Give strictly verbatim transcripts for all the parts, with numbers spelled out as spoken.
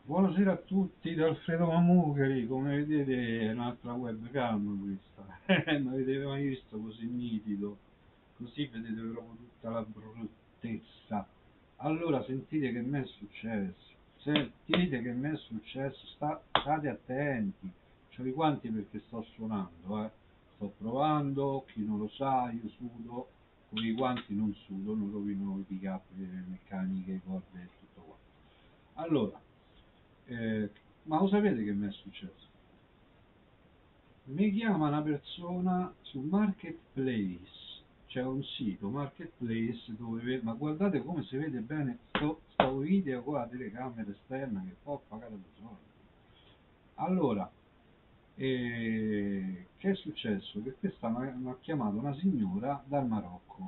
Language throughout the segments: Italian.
Buonasera a tutti da Alfredo Mammugari, come vedete è un'altra webcam questa, non avete mai visto così nitido, così vedete proprio tutta la bruttezza. Allora sentite che mi è successo, sentite che mi è successo, sta- state attenti, c'ho i guanti perché sto suonando, eh. Sto provando, chi non lo sa, io sudo, con i guanti non sudo, non rovino i pick-up, le meccaniche, corde e tutto qua. Allora, eh, ma lo sapete che mi è successo? Mi chiama una persona su Marketplace, c'è un sito Marketplace dove, ve- ma guardate come si vede bene sto, sto video con la telecamera esterna che poi ho pagato da soldi. Allora, eh, che è successo? Che questa mi ha chiamato una signora dal Marocco,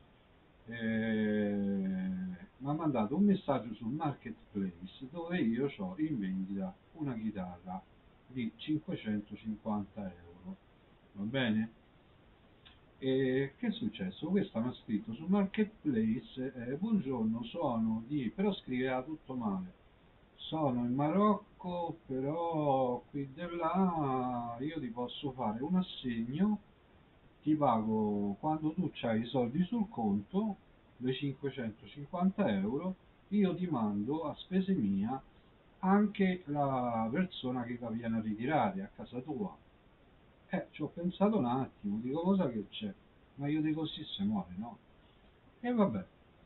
eh, mi ha mandato un messaggio sul marketplace dove io ho in vendita una chitarra di cinquecentocinquanta euro, va bene? E che è successo? Questa mi ha scritto su marketplace, eh, buongiorno, sono di, però scriveva tutto male, sono in Marocco, però qui e là io ti posso fare un assegno, ti pago quando tu hai i soldi sul conto, le cinquecentocinquanta euro, io ti mando a spese mia anche la persona che la viene a ritirare a casa tua. Eh, ci ho pensato un attimo, dico cosa che c'è, ma io di così se muore, no? E vabbè,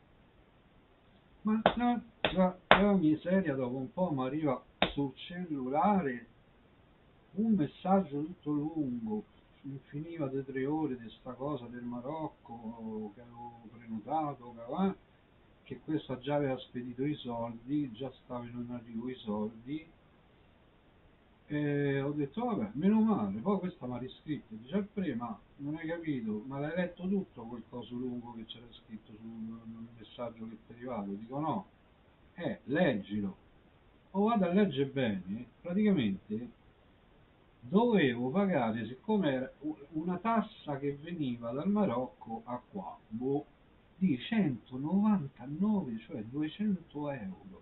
ma no, la, la miseria dopo un po' mi arriva sul cellulare un messaggio tutto lungo, mi finiva di tre ore di sta cosa del Marocco che avevo prenotato, che, va, che questa già aveva spedito i soldi, già stavano in arrivo i soldi, e ho detto vabbè, meno male, poi questa mi ha riscritto, dice Alfredo, ma non hai capito, ma l'hai letto tutto quel coso lungo che c'era scritto sul messaggio che ti è arrivato? Dico no, eh, leggilo, o vado a leggere bene, praticamente dovevo pagare, siccome era una tassa che veniva dal Marocco a qua, boh, di centonovantanove, cioè duecento euro.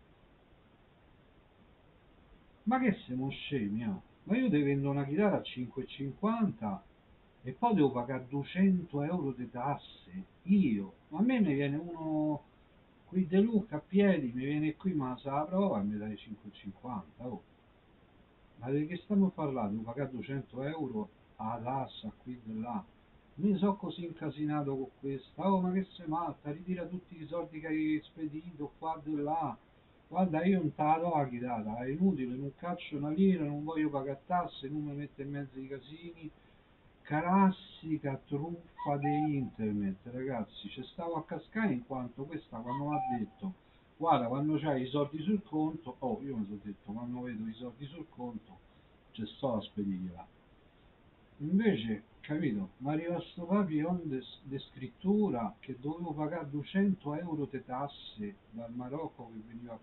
Ma che siamo scemi, oh? Ma io ti vendo una chitarra a cinque e cinquanta e poi devo pagare duecento euro di tasse? Io? Ma a me mi viene uno qui De Luca a piedi, mi viene qui, ma sa la prova e mi dai cinque e cinquanta, oh. Ma di che stiamo parlando? Devo pagare duecento euro a tassa qui e là. Mi sono così incasinato con questa. Oh, ma che sei matta? Ritira tutti i soldi che hai spedito qua e là. Guarda, io non te la do la chitarra, è inutile, non caccio una lira, non voglio pagare tasse, non mi metto in mezzo ai casini. Classica truffa di internet, ragazzi. Ci stavo a cascare in quanto questa quando mi ha detto guarda, quando c'hai i soldi sul conto, oh, io mi sono detto, quando vedo i soldi sul conto, ci sto a spedirla. Invece, capito, mi arriva sto papillon di scrittura che dovevo pagare duecento euro di tasse dal Marocco che veniva,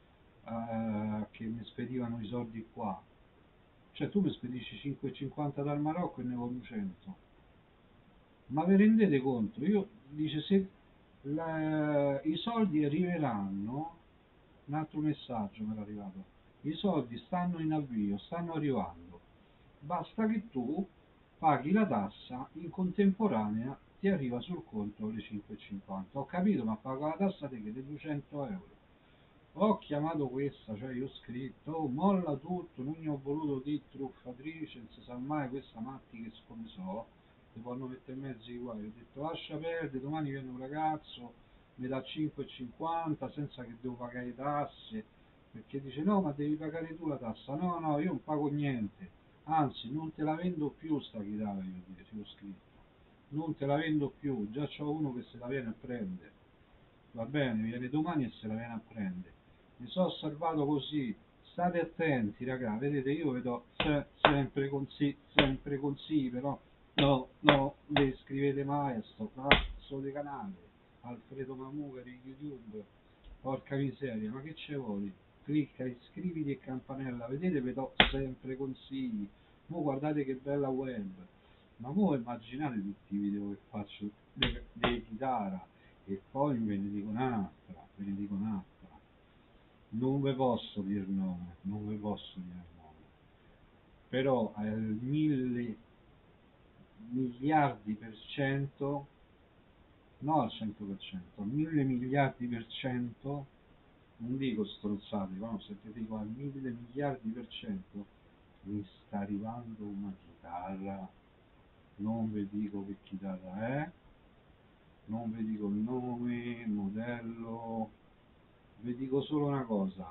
eh, che mi spedivano i soldi qua. Cioè tu mi spedisci cinque e cinquanta dal Marocco e ne ho duecento. Ma vi rendete conto? Io dice se la- i soldi arriveranno, un altro messaggio mi è arrivato, i soldi stanno in avvio, stanno arrivando, basta che tu paghi la tassa, in contemporanea ti arriva sul conto le cinque e cinquanta. Ho capito, ma pago la tassa di che? Di duecento euro. Ho chiamato questa, cioè io ho scritto, oh, molla tutto, non gli ho voluto dire truffatrice, non si sa mai questa matti che come so, ti fanno mettere in mezzo i guai. Ho detto lascia perdere, domani viene un ragazzo, mi dà cinque e cinquanta senza che devo pagare le tasse, perché dice no ma devi pagare tu la tassa, no no io non pago niente, anzi non te la vendo più sta chitarra, io ti ho scritto, non te la vendo più, già c'ho uno che se la viene a prendere, va bene, viene domani e se la viene a prendere. Mi sono salvato così, state attenti raga, vedete io vedo se- sempre consigli, sempre consigli, però no, no, le iscrivete mai a sto cazzo di canale, Alfredo Mamuca di YouTube, porca miseria, ma che ce vuoi? Clicca, iscriviti e campanella, vedete vedo sempre consigli, mo guardate che bella web, ma mo immaginate tutti i video che faccio di chitarra, e poi ve ne dico un'altra, ve ne dico un'altra. non vi posso dire nome, non vi posso dire nome, però al mille miliardi per cento, no al cento per cento, al mille miliardi per cento, non dico strozzate, ma no, se ti dico al mille miliardi per cento, mi sta arrivando una chitarra, non vi dico che chitarra è, non vi dico il nome, il modello, vi dico solo una cosa,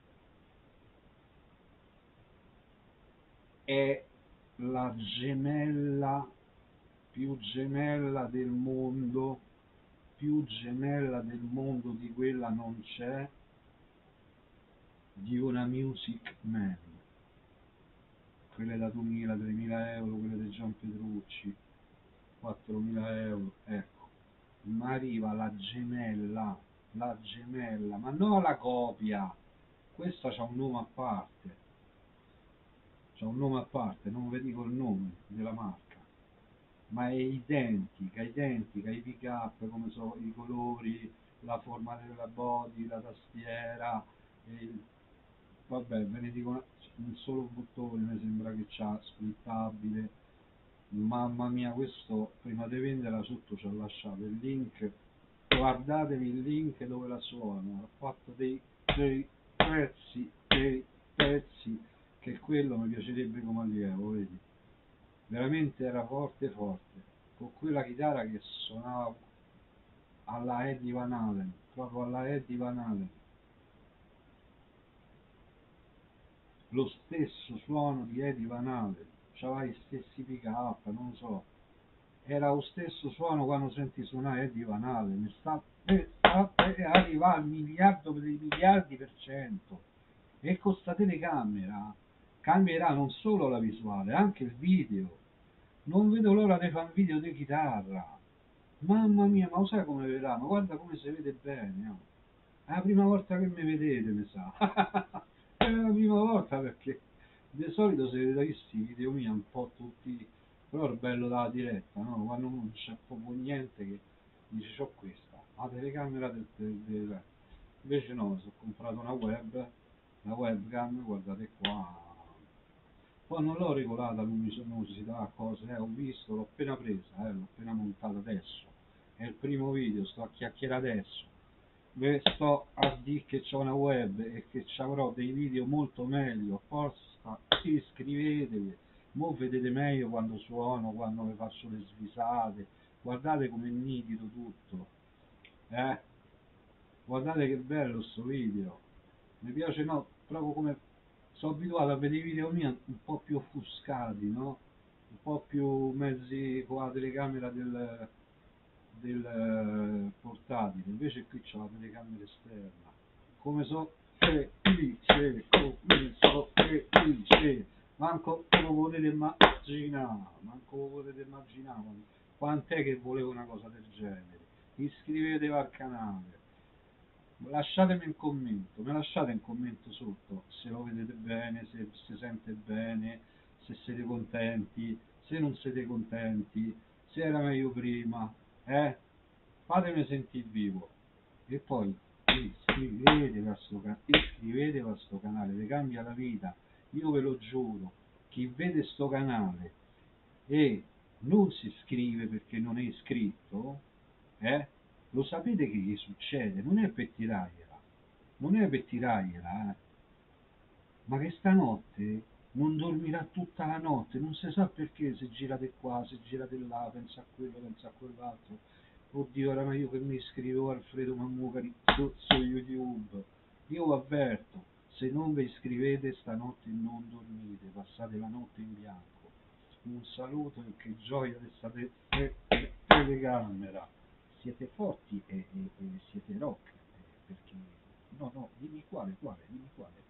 è la gemella più gemella del mondo, più gemella del mondo di quella non c'è, di una Music Man, quelle da duemila tremila euro, quelle di Gian Petrucci, quattromila euro, ecco, ma arriva la gemella, la gemella, ma non la copia, questa c'ha un nome a parte, c'ha un nome a parte, non vi dico il nome della marca, ma è identica, identica, i pick up, come so, i colori, la forma della body, la tastiera, il... vabbè, ve ne dico una... un solo bottone, mi sembra che c'ha splittabile, mamma mia, questo prima di venderla sotto ci ha lasciato il link, guardatevi il link dove la suona, ha fatto dei, dei pezzi, dei pezzi, che quello mi piacerebbe come allievo, vedi? Veramente era forte forte, con quella chitarra che suonava alla Eddie Van Halen, proprio alla Eddie Van Halen, lo stesso suono di Eddie Van Halen, c'aveva gli stessi pick up, non so, era lo stesso suono quando senti suonare Eddie Van Halen, mi sta, eh, sta eh, arriva al miliardo dei miliardi per cento, e con sta telecamera cambierà non solo la visuale, anche il video. Non vedo l'ora di fare un video di chitarra. Mamma mia, ma lo sai come vedrà? Ma guarda come si vede bene. Oh. È la prima volta che mi vedete, mi sa. È la prima volta perché di solito si vede questi video miei un po' tutti, però è bello dalla diretta, no? Quando non c'è proprio niente che dice c'ho questa, la telecamera del, del, del... Invece no, mi sono comprato una web, la webcam, guardate qua. Poi non l'ho regolata luminosità, cose, eh, ho visto, l'ho appena presa, eh, l'ho appena montata adesso. È il primo video, sto a chiacchierare adesso. Ve sto a dire che c'ho una web e che ci avrò dei video molto meglio. Forza, iscrivetevi. Mo vedete meglio quando suono, quando vi faccio le svisate. Guardate com'è nitido tutto. Eh? Guardate che bello sto video. Mi piace, no, proprio come sono abituato a vedere i video miei un po' più offuscati, no? Un po' più mezzi con la telecamera del, del eh, portatile, invece qui c'è la telecamera esterna. Come so felice, come so felice, manco lo potete immaginare, manco lo potete immaginare quant'è che volevo una cosa del genere. Iscrivetevi al canale. Lasciatemi un commento, me lasciate un commento sotto se lo vedete bene, se si sente bene, se siete contenti, se non siete contenti, se era meglio prima, eh? Fatemi sentire vivo. E poi iscrivetevi a sto, iscrivetevi a sto canale, vi cambia la vita, io ve lo giuro, chi vede sto canale e non si iscrive perché non è iscritto, eh? Lo sapete che gli succede? Non è per tirargliela, non è per tirargliela, eh? Ma che stanotte non dormirà tutta la notte, non si sa perché, se girate qua, se girate là, pensa a quello, pensa a quell'altro. Oddio, era meglio che mi iscrivevo a Alfredo Mammucari su, su YouTube. Io vi avverto, se non vi iscrivete stanotte non dormite, passate la notte in bianco. Un saluto e che gioia di questa telecamera. Siete forti e, e, e siete rock, eh, perché... No, no, dimmi quale, quale, dimmi quale.